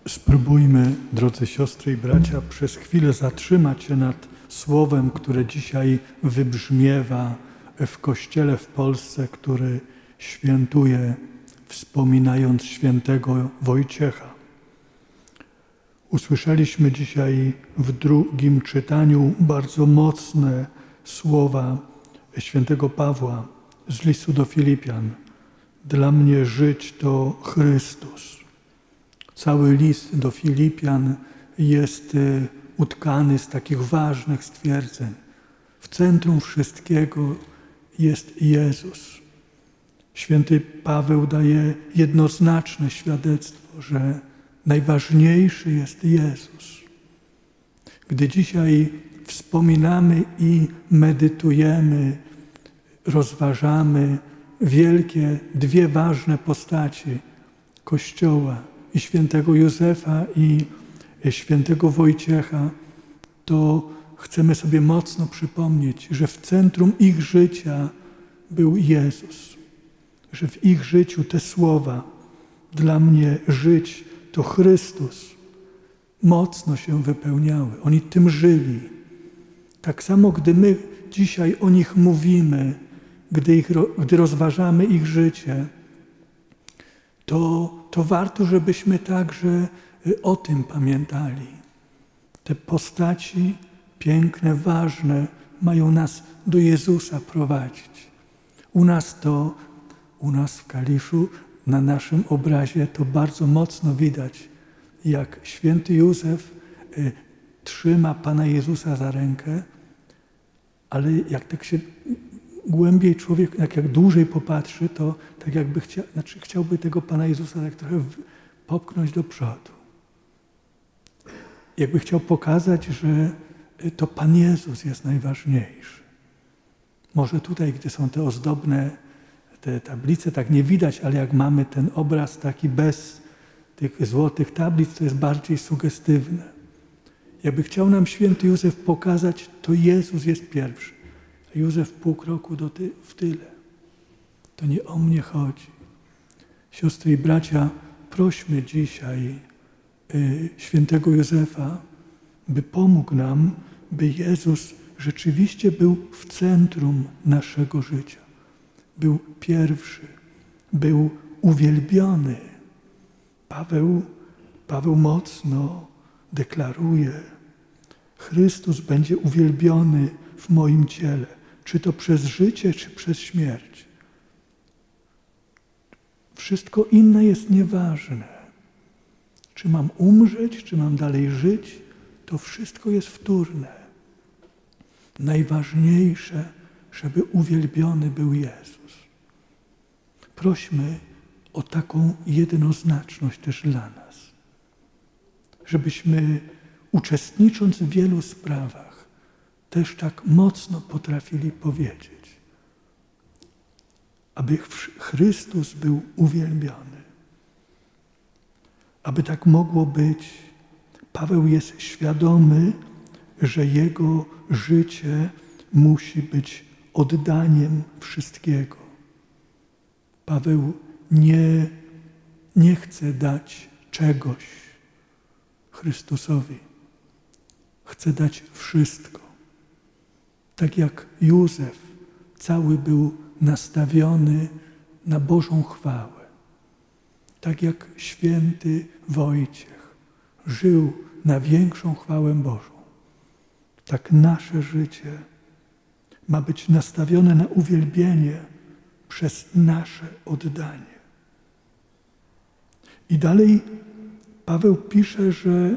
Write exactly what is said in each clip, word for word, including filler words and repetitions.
Spróbujmy, drodzy siostry i bracia, przez chwilę zatrzymać się nad słowem, które dzisiaj wybrzmiewa w Kościele w Polsce, który świętuje, wspominając świętego Wojciecha. Usłyszeliśmy dzisiaj w drugim czytaniu bardzo mocne słowa świętego Pawła z listu do Filipian. Dla mnie żyć to Chrystus. Cały list do Filipian jest utkany z takich ważnych stwierdzeń. W centrum wszystkiego jest Jezus. Święty Paweł daje jednoznaczne świadectwo, że najważniejszy jest Jezus. Gdy dzisiaj wspominamy i medytujemy, rozważamy wielkie, dwie ważne postaci Kościoła, i świętego Józefa, i świętego Wojciecha, to chcemy sobie mocno przypomnieć, że w centrum ich życia był Jezus. Że w ich życiu te słowa, dla mnie żyć to Chrystus, mocno się wypełniały. Oni tym żyli. Tak samo, gdy my dzisiaj o nich mówimy, gdy, ich, gdy rozważamy ich życie, to, to warto, żebyśmy także o tym pamiętali. Te postaci piękne, ważne mają nas do Jezusa prowadzić. U nas to, u nas w Kaliszu, na naszym obrazie to bardzo mocno widać, jak święty Józef y, trzyma Pana Jezusa za rękę, ale jak tak się głębiej człowiek, jak, jak dłużej popatrzy, to tak jakby chcia, znaczy chciałby tego Pana Jezusa tak trochę popchnąć do przodu. Jakby chciał pokazać, że to Pan Jezus jest najważniejszy. Może tutaj, gdy są te ozdobne te tablice, tak nie widać, ale jak mamy ten obraz taki bez tych złotych tablic, to jest bardziej sugestywne. Jakby chciał nam święty Józef pokazać, to Jezus jest pierwszy. Józef pół kroku do ty, w tyle. To nie o mnie chodzi. Siostry i bracia, prośmy dzisiaj y, świętego Józefa, by pomógł nam, by Jezus rzeczywiście był w centrum naszego życia. Był pierwszy, był uwielbiony. Paweł, Paweł mocno deklaruje, Chrystus będzie uwielbiony w moim ciele, czy to przez życie, czy przez śmierć. Wszystko inne jest nieważne. Czy mam umrzeć, czy mam dalej żyć, to wszystko jest wtórne. Najważniejsze, żeby uwielbiony był Jezus. Prośmy o taką jednoznaczność też dla nas. Żebyśmy uczestnicząc w wielu sprawach, też tak mocno potrafili powiedzieć, aby Chrystus był uwielbiony. Aby tak mogło być, Paweł jest świadomy, że jego życie musi być oddaniem wszystkiego. Paweł nie, nie chce dać czegoś Chrystusowi. Chce dać wszystko. Tak jak Józef cały był nastawiony na Bożą chwałę. Tak jak święty Wojciech żył na większą chwałę Bożą. Tak nasze życie ma być nastawione na uwielbienie przez nasze oddanie. I dalej Paweł pisze, że,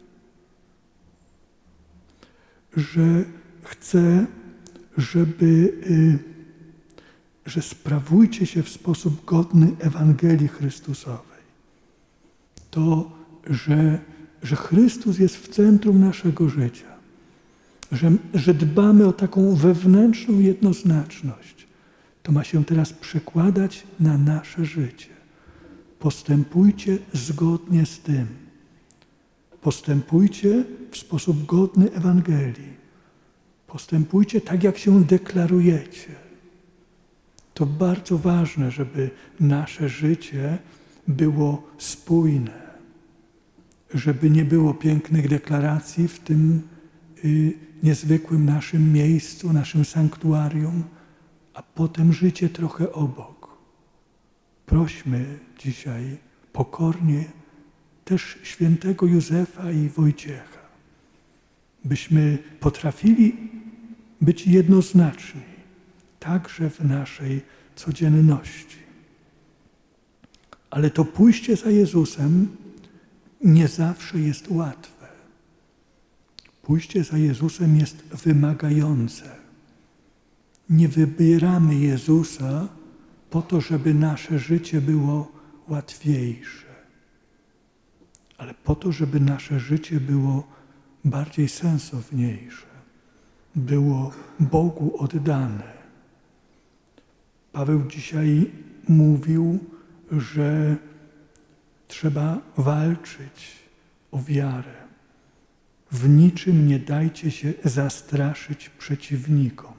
że chce, żeby, że sprawujcie się w sposób godny Ewangelii Chrystusowej. To, że, że Chrystus jest w centrum naszego życia. Że, że dbamy o taką wewnętrzną jednoznaczność. To ma się teraz przekładać na nasze życie. Postępujcie zgodnie z tym. Postępujcie w sposób godny Ewangelii. Postępujcie tak, jak się deklarujecie. To bardzo ważne, żeby nasze życie było spójne. żeby nie było pięknych deklaracji w tym y, niezwykłym naszym miejscu, naszym sanktuarium, a potem życie trochę obok. Prośmy dzisiaj pokornie też świętego Józefa i Wojciecha, byśmy potrafili być jednoznaczni także w naszej codzienności. Ale to pójście za Jezusem nie zawsze jest łatwe. Pójście za Jezusem jest wymagające. Nie wybieramy Jezusa po to, żeby nasze życie było łatwiejsze, ale po to, żeby nasze życie było bardziej sensowniejsze, było Bogu oddane. Paweł dzisiaj mówił, że trzeba walczyć o wiarę. W niczym nie dajcie się zastraszyć przeciwnikom.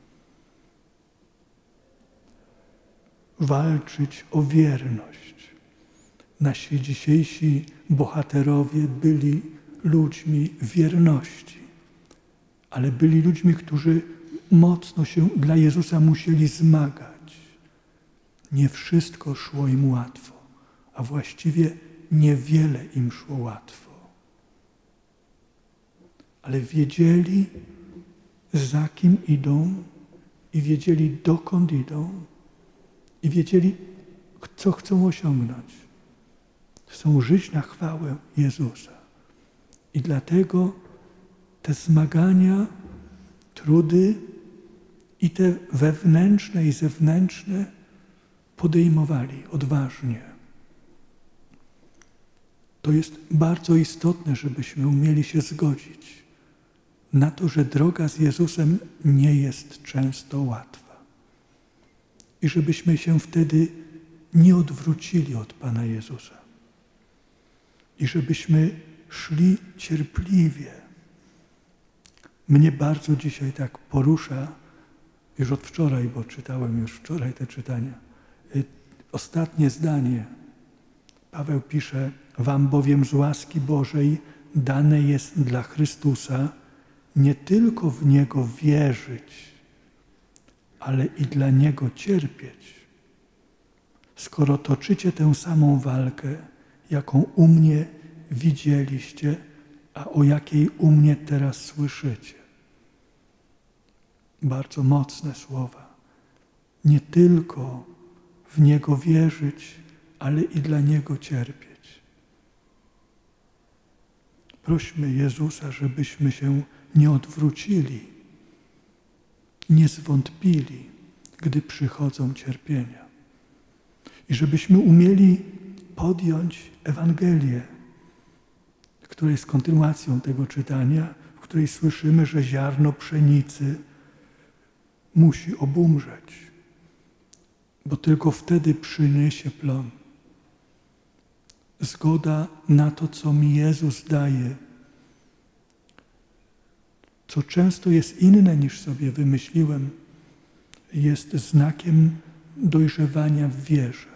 Walczyć o wierność. Nasi dzisiejsi bohaterowie byli ludźmi wierności, ale byli ludźmi, którzy mocno się dla Jezusa musieli zmagać. Nie wszystko szło im łatwo, a właściwie niewiele im szło łatwo. Ale wiedzieli, za kim idą i wiedzieli, dokąd idą i wiedzieli, co chcą osiągnąć. Chcą żyć na chwałę Jezusa. I dlatego te zmagania, trudy i te wewnętrzne i zewnętrzne podejmowali odważnie. To jest bardzo istotne, żebyśmy umieli się zgodzić na to, że droga z Jezusem nie jest często łatwa. I żebyśmy się wtedy nie odwrócili od Pana Jezusa. I żebyśmy szli cierpliwie. Mnie bardzo dzisiaj tak porusza, już od wczoraj, bo czytałem już wczoraj te czytania, ostatnie zdanie. Paweł pisze: wam bowiem z łaski Bożej dane jest dla Chrystusa nie tylko w Niego wierzyć, ale i dla Niego cierpieć. Skoro toczycie tę samą walkę, jaką u mnie widzieliście, a o jakiej u mnie teraz słyszycie. Bardzo mocne słowa. Nie tylko w Niego wierzyć, ale i dla Niego cierpieć. Prośmy Jezusa, żebyśmy się nie odwrócili, nie zwątpili, gdy przychodzą cierpienia. I żebyśmy umieli podjąć Ewangelię, która jest kontynuacją tego czytania, w której słyszymy, że ziarno pszenicy musi obumrzeć, bo tylko wtedy przyniesie plon. Zgoda na to, co mi Jezus daje, co często jest inne niż sobie wymyśliłem, jest znakiem dojrzewania w wierze.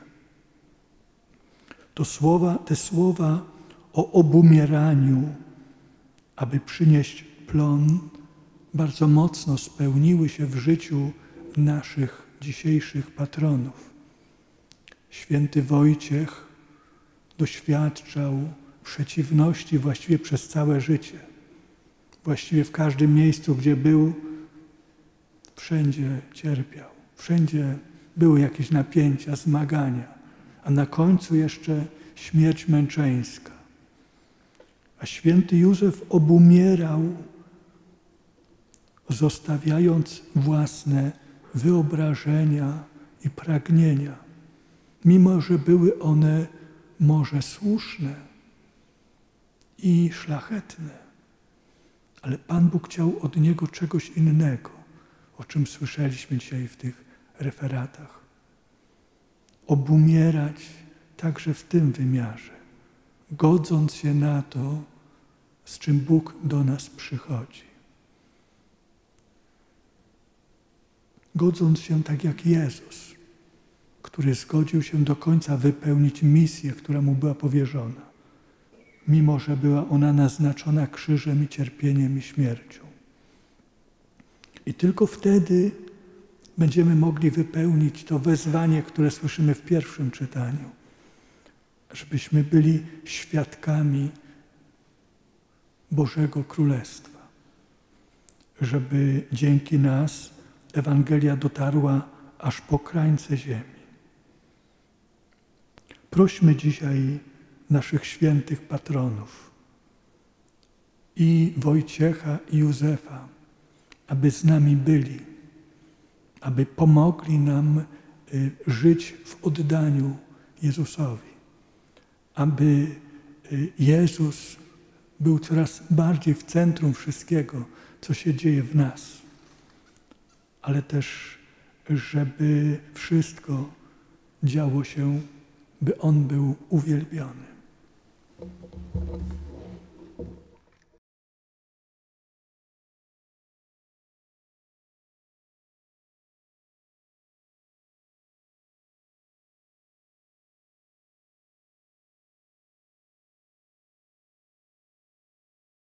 To słowa, te słowa o obumieraniu, aby przynieść plon, bardzo mocno spełniły się w życiu naszych dzisiejszych patronów. Święty Wojciech doświadczał przeciwności właściwie przez całe życie. Właściwie w każdym miejscu, gdzie był, wszędzie cierpiał. Wszędzie były jakieś napięcia, zmagania, a na końcu jeszcze śmierć męczeńska. A święty Józef obumierał, zostawiając własne wyobrażenia i pragnienia, mimo że były one może słuszne i szlachetne. Ale Pan Bóg chciał od niego czegoś innego, o czym słyszeliśmy dzisiaj w tych referatach. Obumierać także w tym wymiarze, godząc się na to, z czym Bóg do nas przychodzi. Godząc się tak jak Jezus, który zgodził się do końca wypełnić misję, która mu była powierzona. mimo że była ona naznaczona krzyżem i cierpieniem i śmiercią. I tylko wtedy będziemy mogli wypełnić to wezwanie, które słyszymy w pierwszym czytaniu, żebyśmy byli świadkami Bożego Królestwa, żeby dzięki nas Ewangelia dotarła aż po krańce ziemi. Prośmy dzisiaj naszych świętych patronów i Wojciecha i Józefa, aby z nami byli, aby pomogli nam żyć w oddaniu Jezusowi, aby Jezus był coraz bardziej w centrum wszystkiego, co się dzieje w nas, ale też, żeby wszystko działo się, by On był uwielbiony.